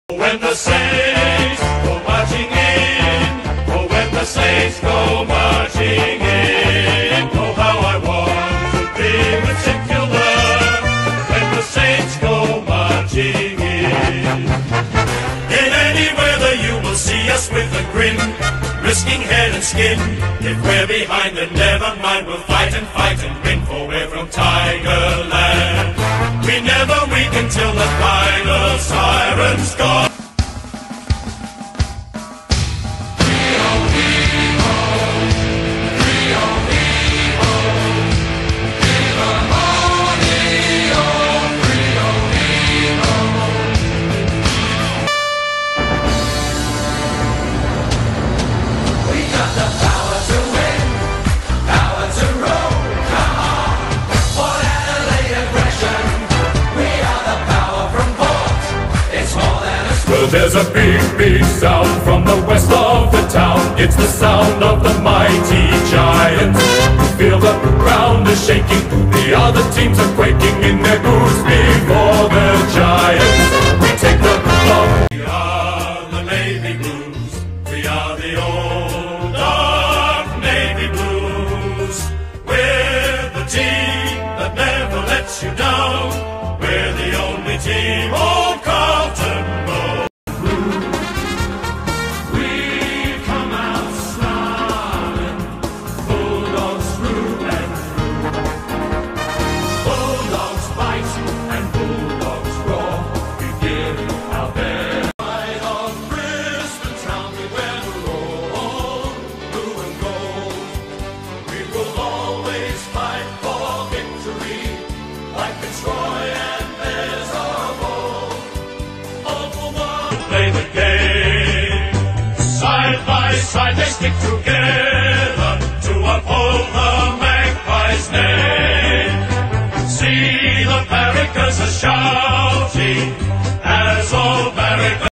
When the Saints go marching in, oh, when the Saints go marching in, oh, how I want to be particular when the Saints go marching in. In any weather you will see us with a grin, risking head and skin. If we're behind, then never mind, we'll fight and win, for we're from Tigerland. We never weaken till the final siren's gone. There's a big sound from the west of the town. It's the sound of the mighty Giants. Feel the ground is shaking, the other teams are quaking in their boots before the Giants. We take the block. We are the Navy Blues. We are the old dark Navy Blues. We're the team that never lets you down. We're the only team old Carlton knows. Play the game. Side by side they stick together to uphold the Magpies' name. See the Paracas shout.